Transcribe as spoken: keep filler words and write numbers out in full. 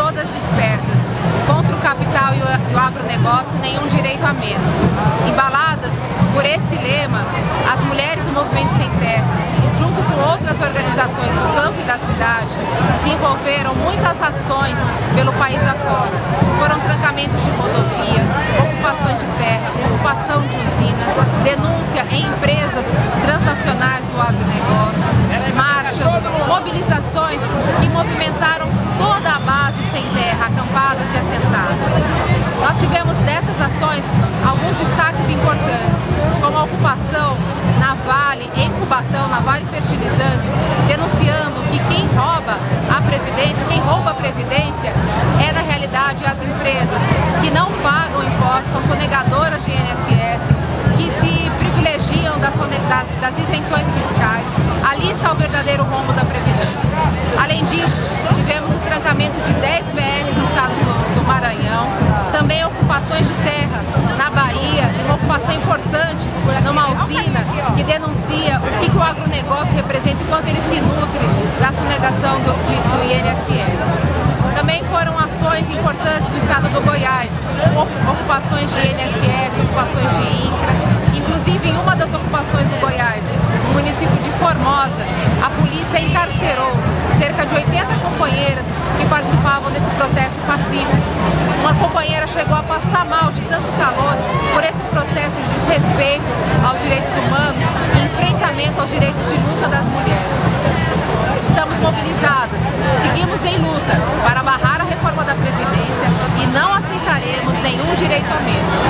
todas despertas. Contra o capital e o agronegócio, nenhum direito a menos. Embaladas por esse lema, as mulheres do Movimento Sem Terra, junto com outras organizações do campo e da cidade, desenvolveram muitas ações pelo país afora. Foram trancamentos de rodovia, ocupações de terra, ocupação de usina, denúncia em empresas transnacionais do agronegócio, marchas, mobilizações que movimentaram toda a base sem terra, acampadas e assentadas. Nós tivemos dessas ações alguns destaques importantes, como a ocupação na Vale, em Cubatão, na Vale Fertilizantes, denunciando que quem rouba a Previdência, quem rouba a Previdência é na realidade as empresas que não pagam impostos, são sonegadoras de I N S S, que se privilegiam das, das, das isenções fiscais. Ali está o verdadeiro rombo da Previdência. Além disso, tivemos o trancamento de dez B Rs no estado do, do Maranhão, também ocupações de terra na Bahia, uma ocupação importante numa usina que denuncia o que, que o agronegócio representa enquanto ele se nutre da sonegação do, de, do I N S S. Também foram ações importantes no estado do Goiás, ocupações de I N S S, ocupações de INCRA. Inclusive, em uma das ocupações do Goiás, no município de Formosa, a polícia encarcerou cerca de oitenta companheiras que participavam desse protesto pacífico. Uma companheira chegou a passar mal de tanto calor por esse processo de desrespeito aos direitos humanos e enfrentamento aos direitos de luta das mulheres. Estamos mobilizadas, seguimos em luta para barrar a reforma da Previdência e não aceitaremos nenhum direito a menos.